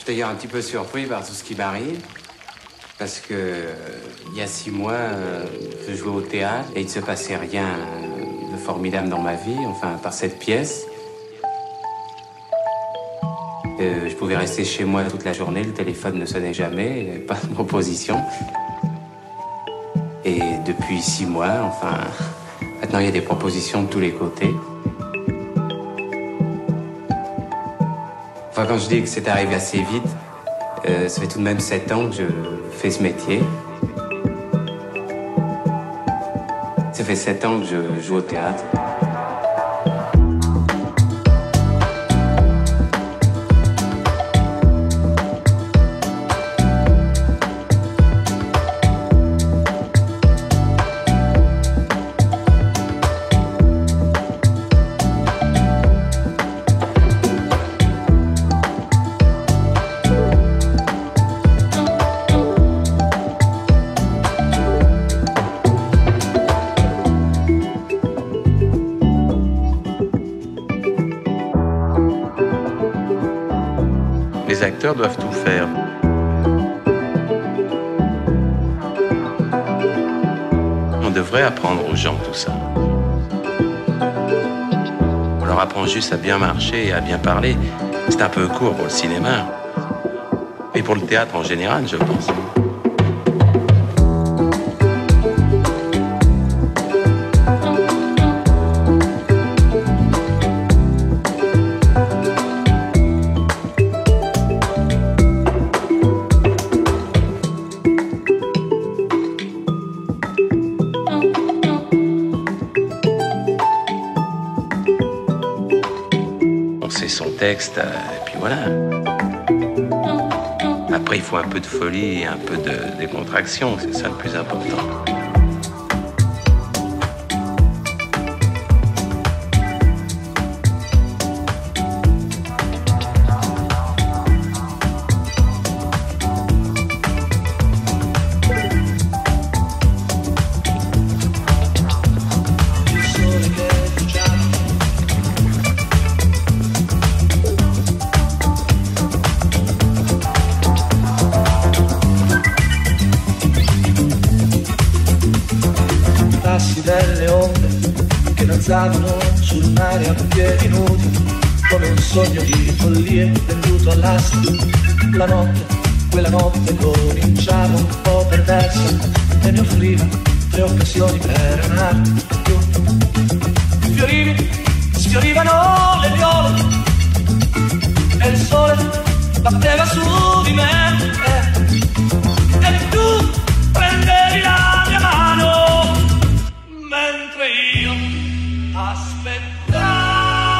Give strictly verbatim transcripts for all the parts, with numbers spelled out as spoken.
d'ailleurs un petit peu surpris par tout ce qui m'arrive. Parce que euh, il y a six mois, euh, je jouais au théâtre et il ne se passait rien euh, de formidable dans ma vie, enfin, par cette pièce. Euh, je pouvais rester chez moi toute la journée, le téléphone ne sonnait jamais, il n'y avait pas de proposition. Et depuis six mois, enfin, maintenant il y a des propositions de tous les côtés. Enfin, quand je dis que c'est arrivé assez vite, euh, ça fait tout de même sept ans que je fais ce métier. Ça fait sept ans que je joue au théâtre. Les acteurs doivent tout faire. On devrait apprendre aux gens tout ça. On leur apprend juste à bien marcher et à bien parler. C'est un peu court pour le cinéma. Et pour le théâtre en général, je pense. Texte, et puis voilà. Après, il faut un peu de folie et un peu de décontraction, c'est ça le plus important. Delle onde che danzavano sul mare a piedi nudi, come un sogno di follie venduto all'asta. La notte, quella notte cominciava un po' perversa e mi offriva tre occasioni per amare più. Fiorivi, sfiorivano le viole e il sole batteva su di me, eh, e tu prendevi la mia mano mentre io aspettavo.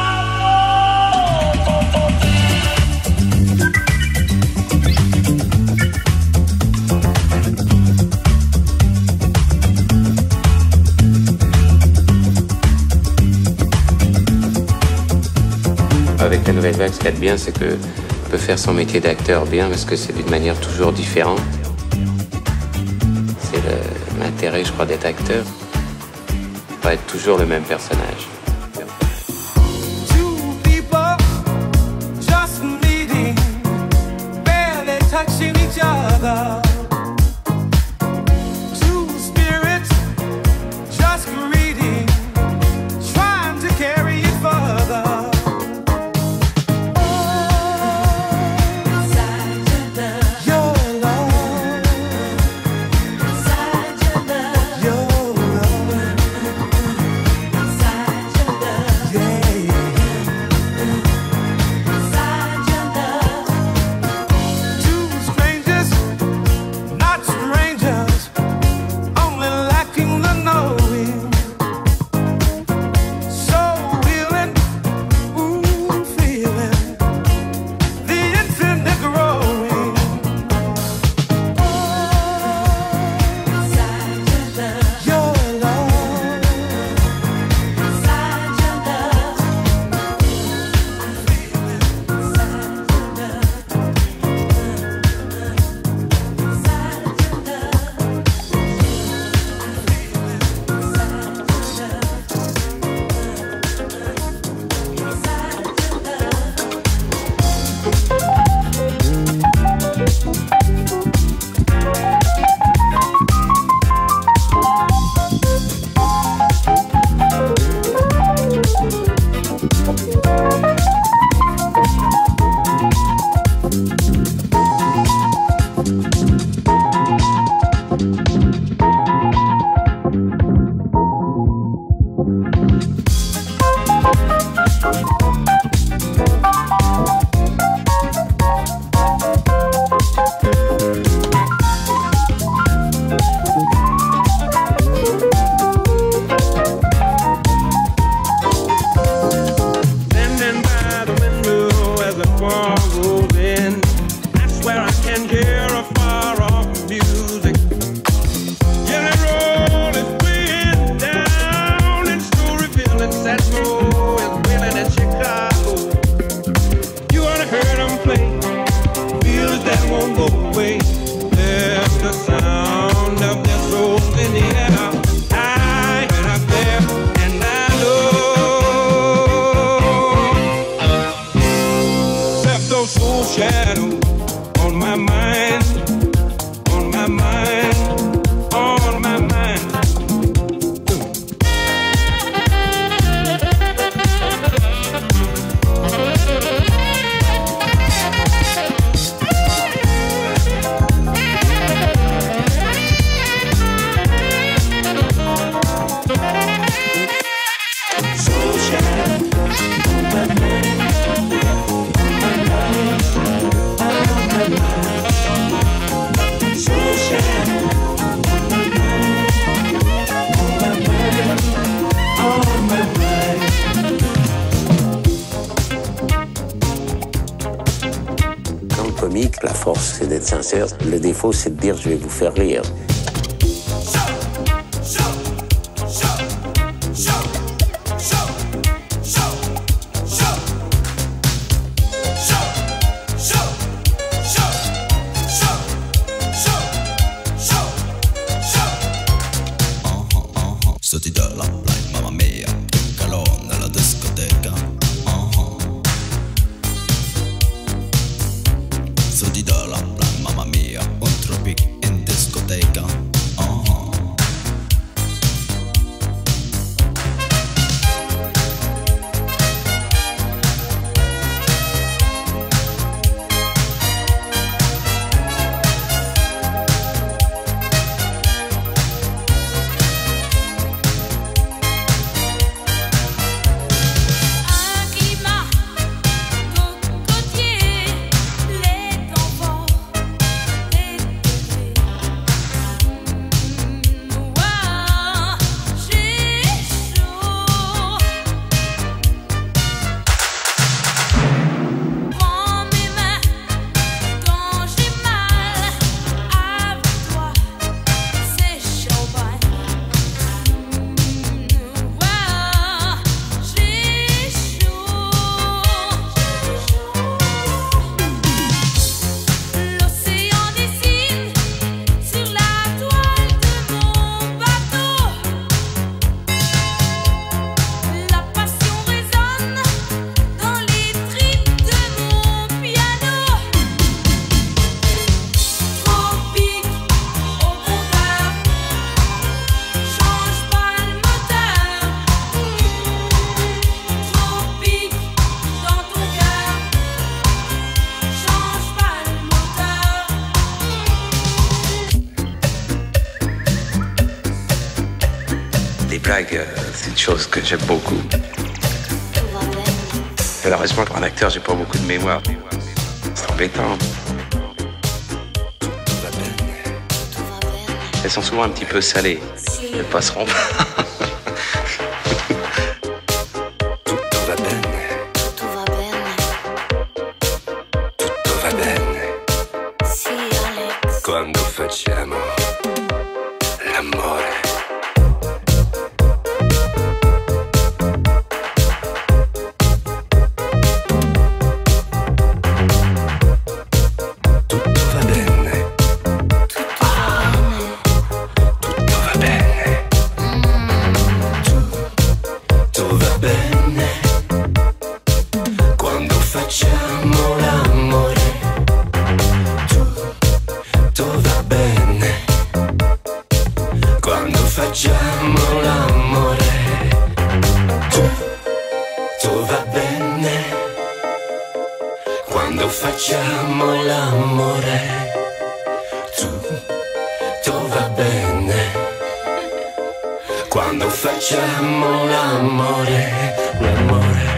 Avec la nouvelle vague, ce qu'il y a de bien, c'est qu'on peut faire son métier d'acteur bien parce que c'est d'une manière toujours différente. C'est l'intérêt, je crois, d'être acteur. Pas être toujours le même personnage. Two people just meeting, barely touching each other. Two spirits just greeting, trying to carry it further. comique. La force, c'est d'être sincère. Le défaut, c'est de dire je vais vous faire rire. C'est une chose que j'aime beaucoup. Malheureusement, pour un acteur, j'ai pas beaucoup de mémoire. C'est embêtant. Elles sont souvent un petit peu salées. Elles passeront pas. Tutto va bene. Tutto va bene. Tutto va bene. Sì, Alex. Quando facciamo l'amore. Facciamo l'amore, tutto va bene. Quando facciamo l'amore, l'amore.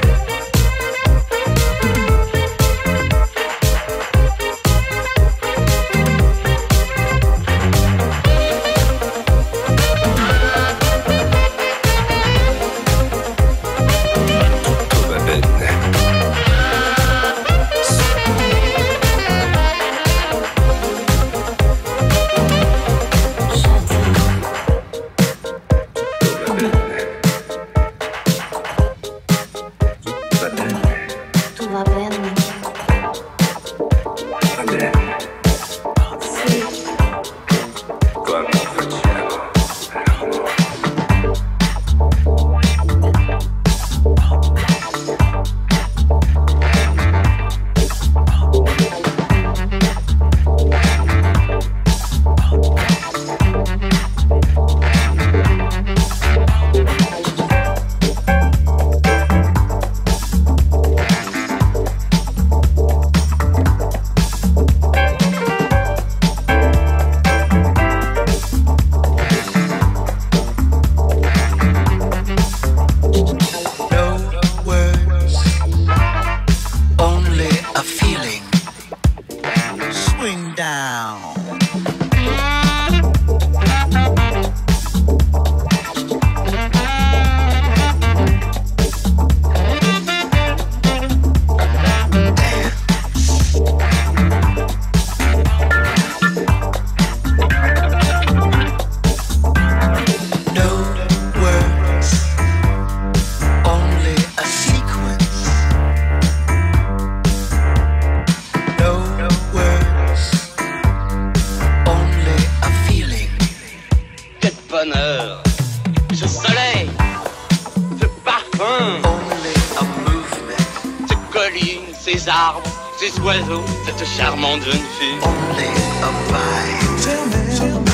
collines, ces arbres, ces oiseaux, cette charmante jeune fille. Only a vibe. Germaine, Germaine.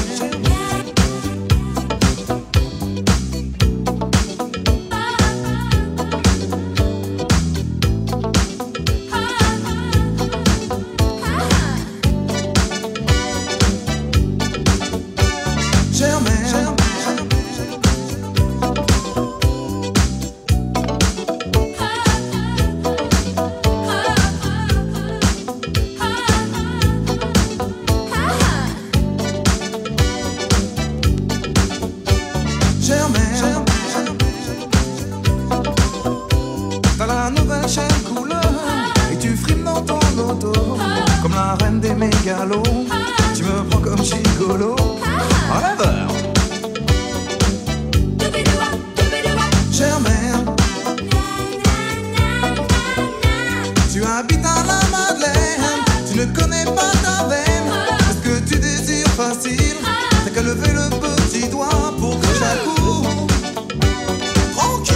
T'as la nouvelle chaîne couleur et tu frimes dans ton auto comme la reine des mégalos. Tu me prends comme gigolo. En rêveur. Germaine, tu habites à la Madeleine. Tu ne connais pas ta veine. Ce que tu désires facile, t'as qu'à lever le petit doigt pour que j'accours. Tranquille.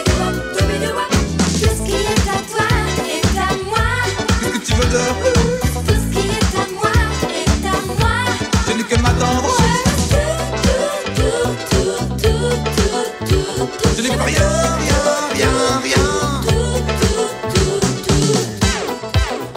Tout ce qui est à toi est à moi. Qu'est-ce que tu veux de plus? Tout ce qui est à moi est à moi. Je n'ai que m'attendre. Tout, tout, tout, tout, tout, tout, tout. Je n'ai plus rien, rien, rien, rien. Tout, tout, tout, tout.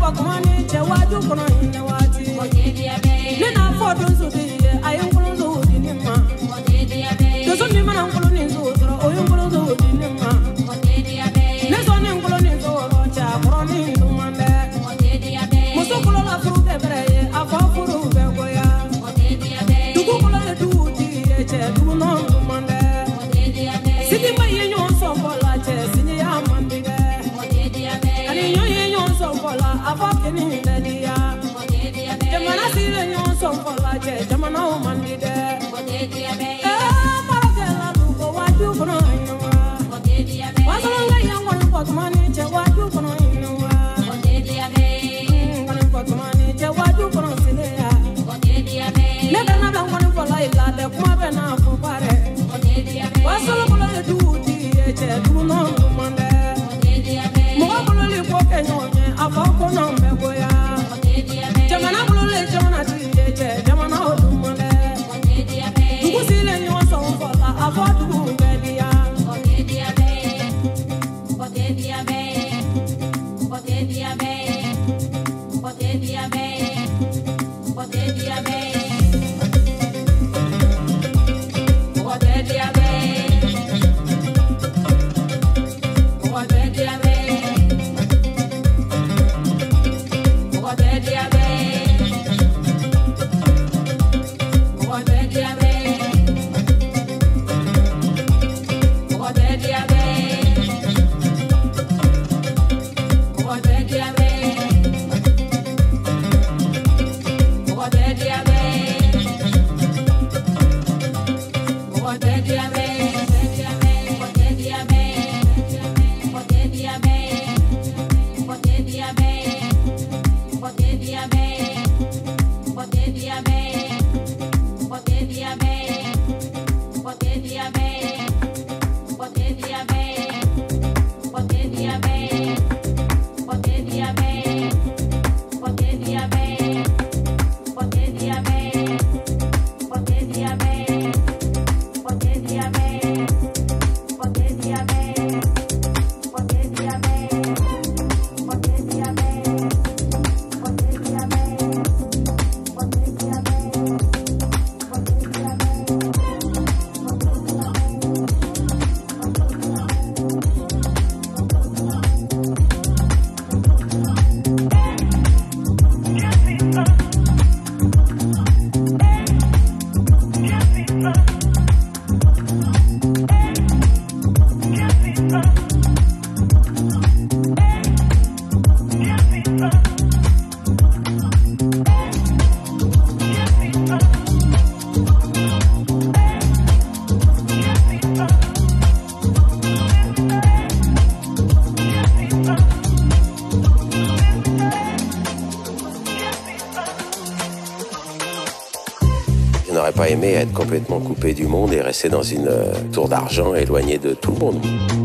Je n'aurais pas aimé être complètement coupé du monde et rester dans une euh, tour d'argent éloigné de tout le monde.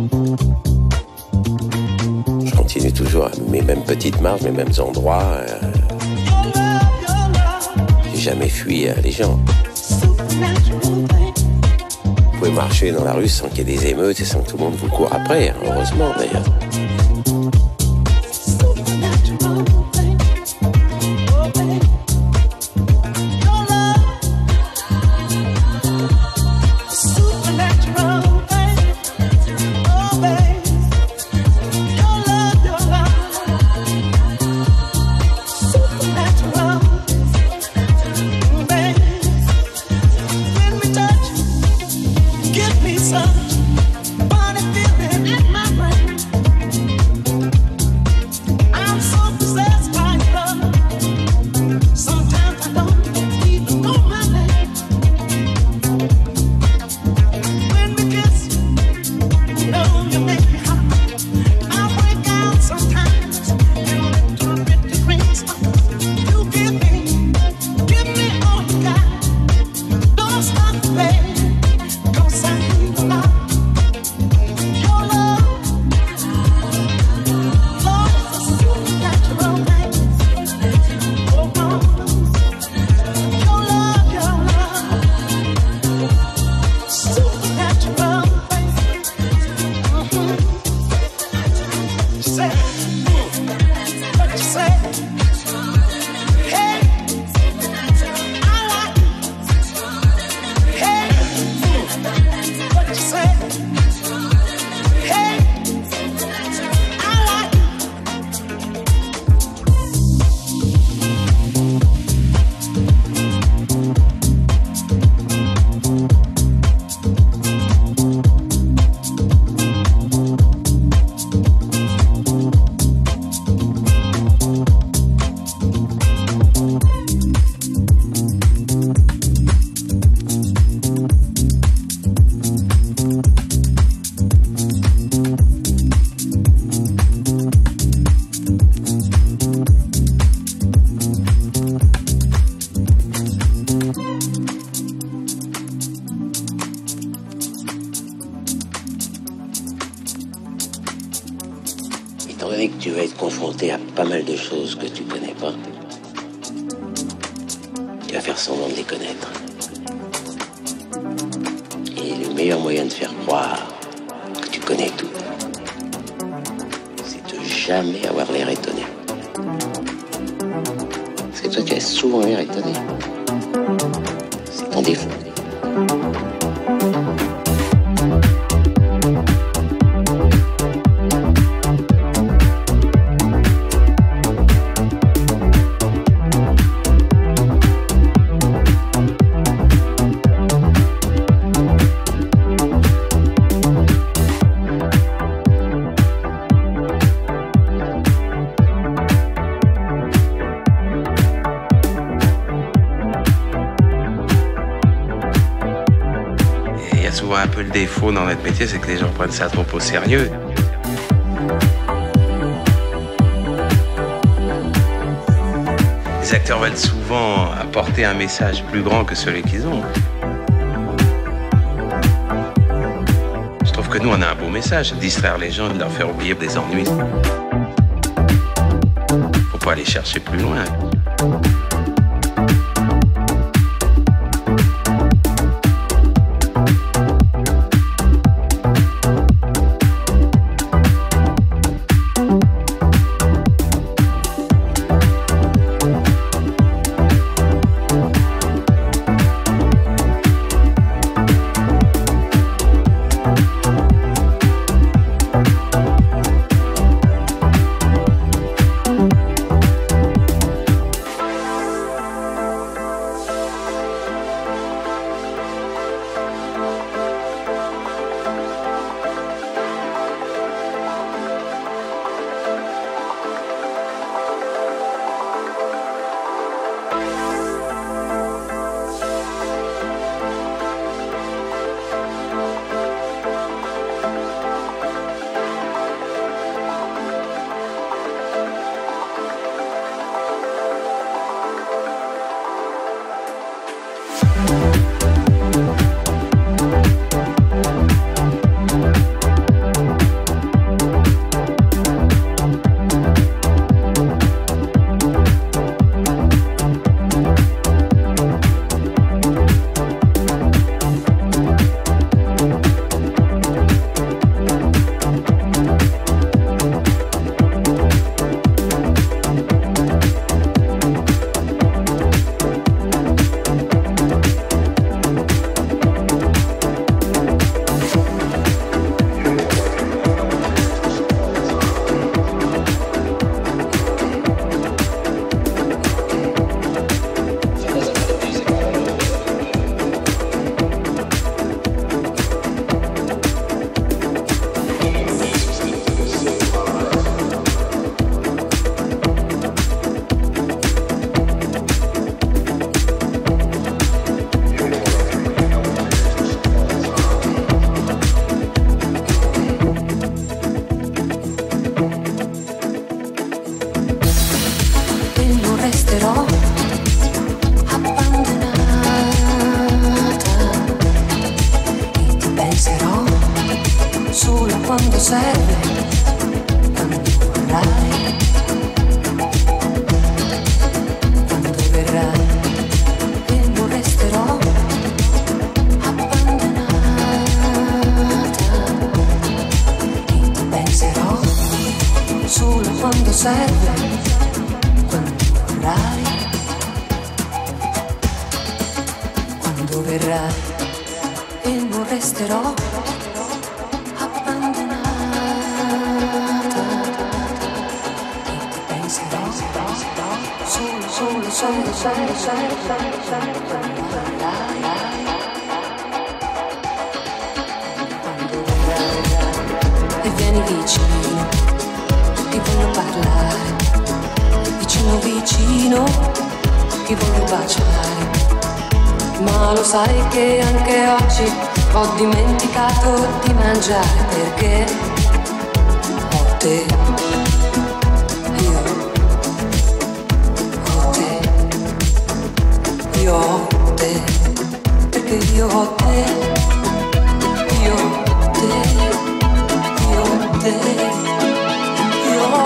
Je continue toujours à mes mêmes petites marches, mes mêmes endroits. Euh, j'ai jamais fui euh, les gens. Vous pouvez marcher dans la rue sans qu'il y ait des émeutes et sans que tout le monde vous court après, hein, heureusement d'ailleurs. Give me some funny feeling in my brain. Étant donné que tu vas être confronté à pas mal de choses que tu connais pas, tu vas faire semblant de les connaître. Et le meilleur moyen de faire croire que tu connais tout, c'est de jamais avoir l'air étonné. Parce que toi, tu as souvent l'air étonné. C'est ton défaut. Un peu le défaut dans notre métier, c'est que les gens prennent ça trop au sérieux. Les acteurs veulent souvent apporter un message plus grand que celui qu'ils ont. Je trouve que nous, on a un beau message, distraire les gens, de leur faire oublier des ennuis. Faut pas aller chercher plus loin. quando serve, quando vorrai, quando verrai e non resterò abbandonata, e ti penserò solo quando serve, quando vorrai, quando verrai e non resterò solo, solo, solo, solo, solo, quando verrai e vieni vicino, ti voglio parlare, vicino vicino, ti voglio baciare, ma lo sai che anche oggi ho dimenticato di mangiare perché ho te. Io ho te, perché io ho te, io ho te, io ho te, io ho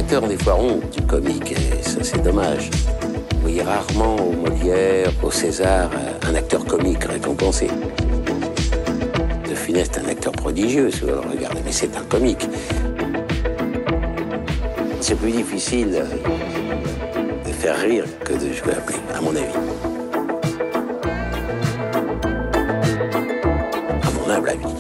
acteurs, des fois, ont du comique, et ça, c'est dommage. Vous voyez rarement au Molière, au César, un acteur comique récompensé. De Funès est un acteur prodigieux, si vous le regardez, mais c'est un comique. C'est plus difficile de faire rire que de jouer à Blé, à mon avis. À mon humble avis.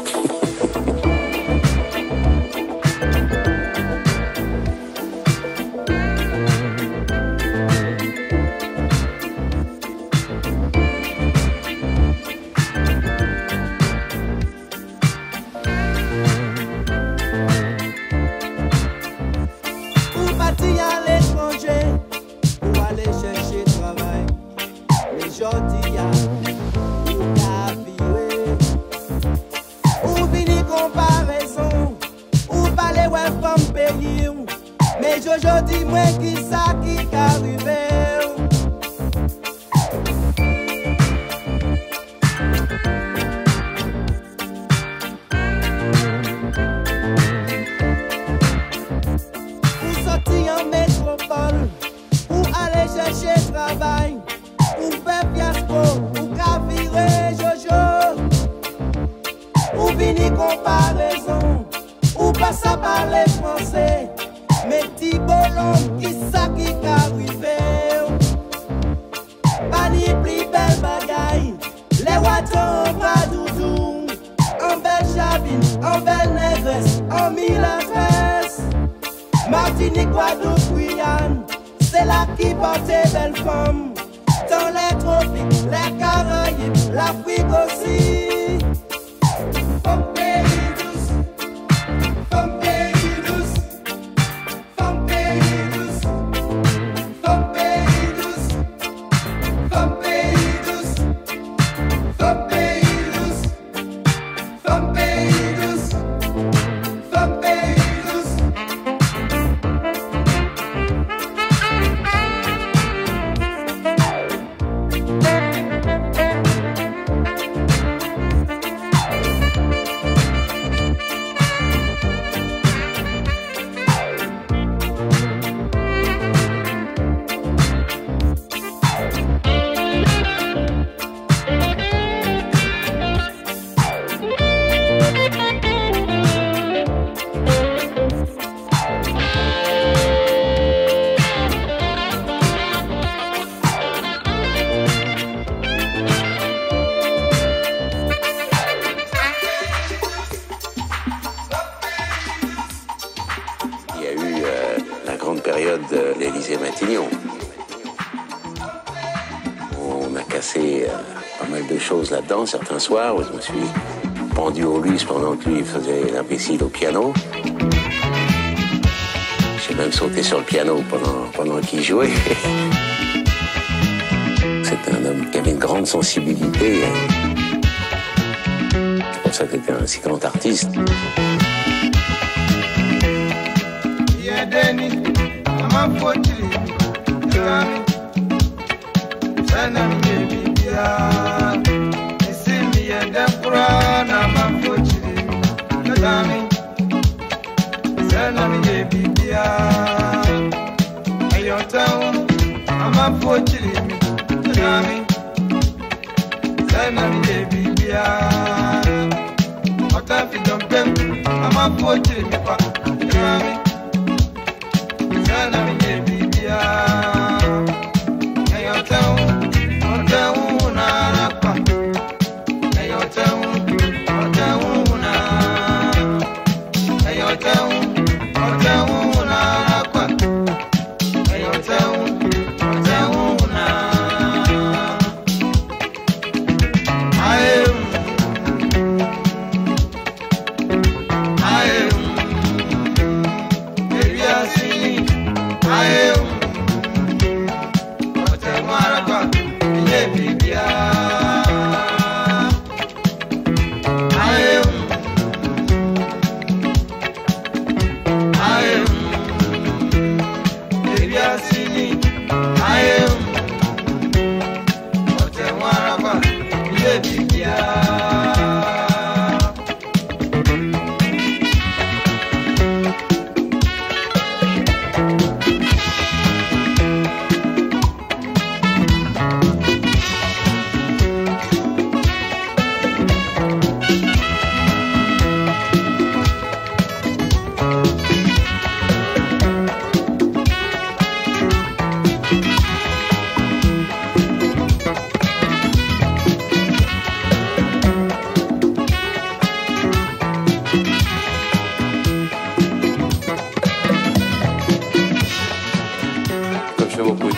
Là-dedans, certains soirs où je me suis pendu au lustre pendant que lui faisait l'imbécile au piano. J'ai même sauté sur le piano pendant, pendant qu'il jouait. C'est un homme qui avait une grande sensibilité. C'est pour ça qu'il était un si grand artiste.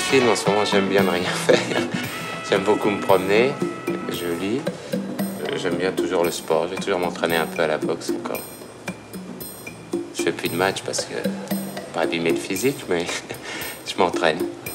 difficile. En ce moment, j'aime bien ne rien faire. J'aime beaucoup me promener. Je lis. J'aime bien toujours le sport. J'ai toujours m'entraîné un peu à la boxe encore. Je fais plus de matchs parce que pas abîmer le physique, mais je m'entraîne.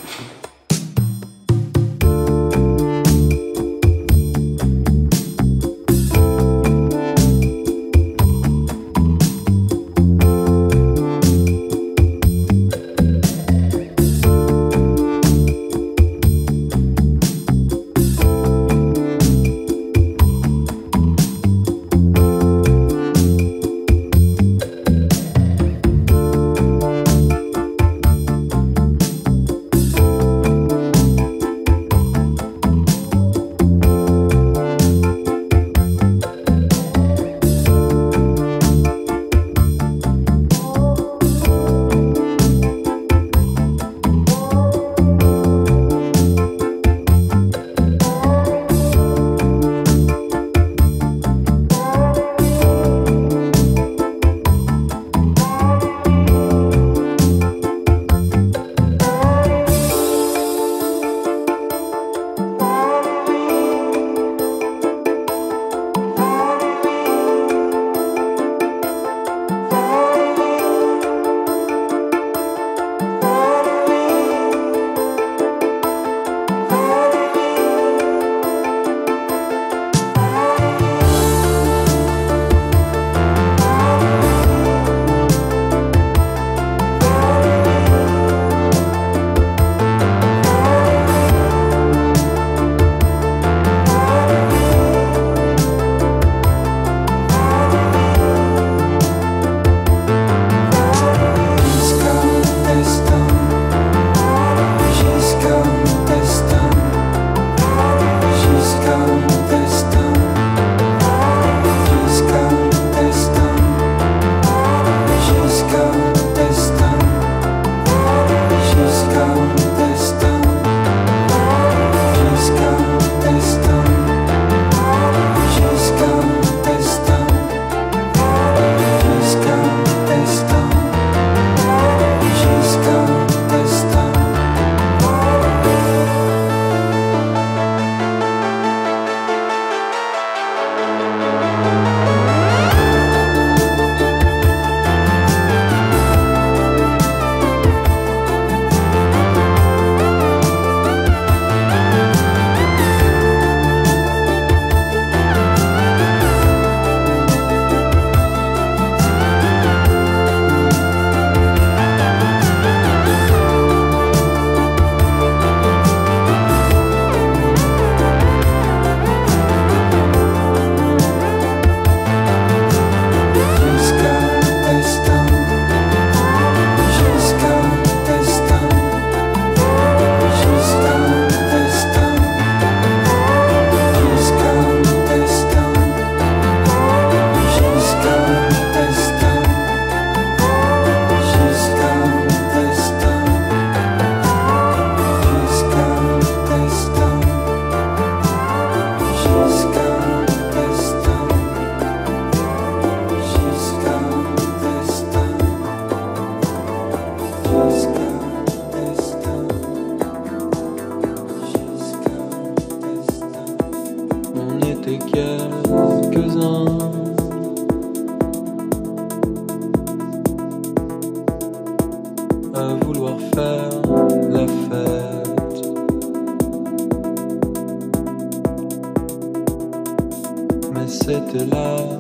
C'était la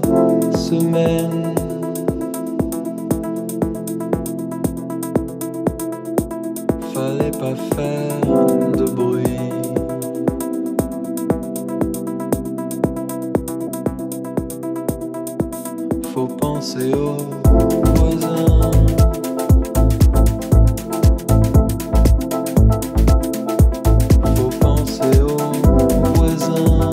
semaine. Fallait pas faire de bruit. Faut penser aux voisins. Faut penser aux voisins.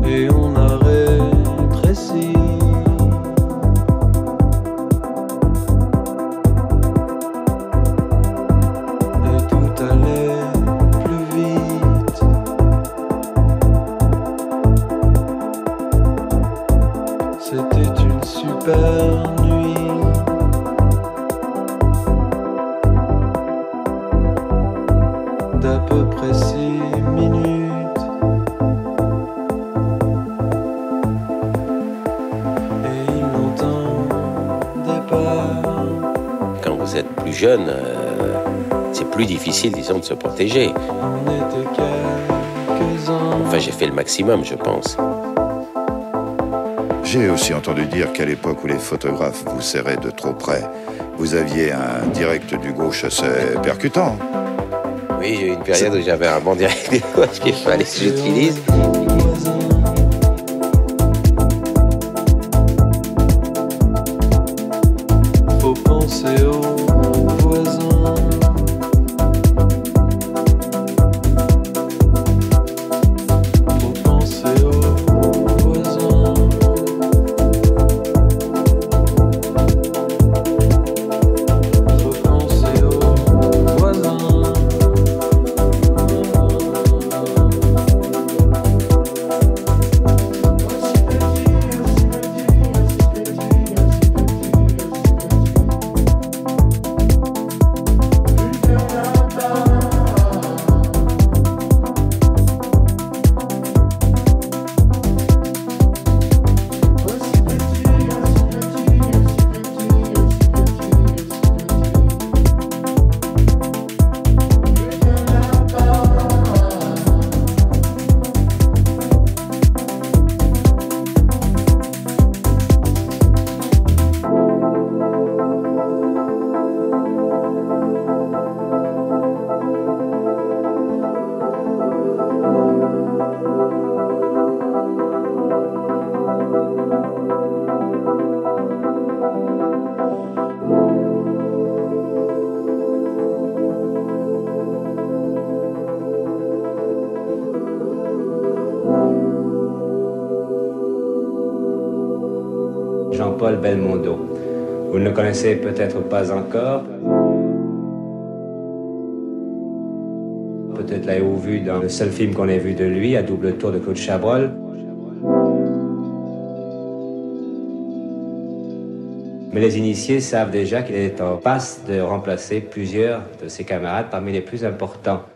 et on a rétréci. Et tout allait plus vite. C'était une super nuit. D'à peu près six minutes. Et il n'entendait pas. Quand vous êtes plus jeune, euh, c'est plus difficile, disons, de se protéger. On était quelques-uns. Enfin, j'ai fait le maximum, je pense. J'ai aussi entendu dire qu'à l'époque où les photographes vous serraient de trop près, vous aviez un direct du gauche assez percutant. Oui, j'ai eu une période où j'avais un bon direct du gauche qu'il fallait que j'utilise. Faut penser aux voisins. Faut penser aux voisins. Faut penser aux voisins. Jean-Paul Belmondo. Vous ne le connaissez peut-être pas encore. Peut-être l'avez-vous vu dans le seul film qu'on ait vu de lui, à double tour de Claude Chabrol. Mais les initiés savent déjà qu'il est en passe de remplacer plusieurs de ses camarades parmi les plus importants.